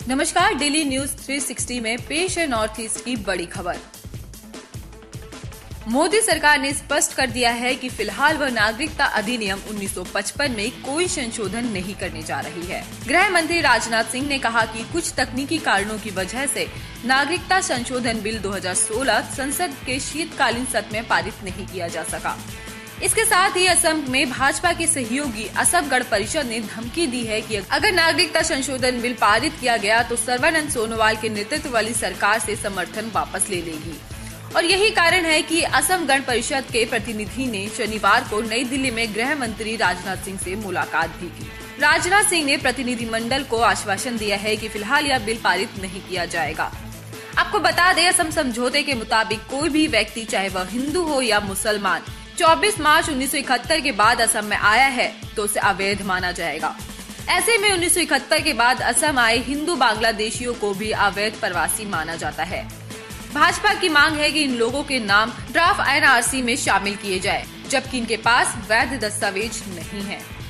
नमस्कार, daily news 360 में पेश है नॉर्थ ईस्ट की बड़ी खबर। मोदी सरकार ने स्पष्ट कर दिया है कि फिलहाल वह नागरिकता अधिनियम 1955 में कोई संशोधन नहीं करने जा रही है। गृह मंत्री राजनाथ सिंह ने कहा कि कुछ तकनीकी कारणों की वजह से नागरिकता संशोधन बिल 2016 संसद के शीतकालीन सत्र में पारित नहीं किया जा सका। इसके साथ ही असम में भाजपा के सहयोगी असम गण परिषद ने धमकी दी है कि अगर नागरिकता संशोधन बिल पारित किया गया तो सर्बानंद सोनोवाल के नेतृत्व वाली सरकार से समर्थन वापस ले लेगी। और यही कारण है कि असम गण परिषद के प्रतिनिधि ने शनिवार को नई दिल्ली में गृह मंत्री राजनाथ सिंह से मुलाकात भी की। राजनाथ सिंह ने प्रतिनिधिमंडल को आश्वासन दिया है कि फिलहाल यह बिल पारित नहीं किया जाएगा। आपको बता दें, असम समझौते के मुताबिक कोई भी व्यक्ति, चाहे वह हिंदू हो या मुसलमान, 24 मार्च 1971 के बाद असम में आया है तो उसे अवैध माना जाएगा। ऐसे में 1971 के बाद असम आए हिंदू बांग्लादेशियों को भी अवैध प्रवासी माना जाता है। भाजपा की मांग है कि इन लोगों के नाम ड्राफ्ट NRC में शामिल किए जाए, जबकि इनके पास वैध दस्तावेज नहीं है।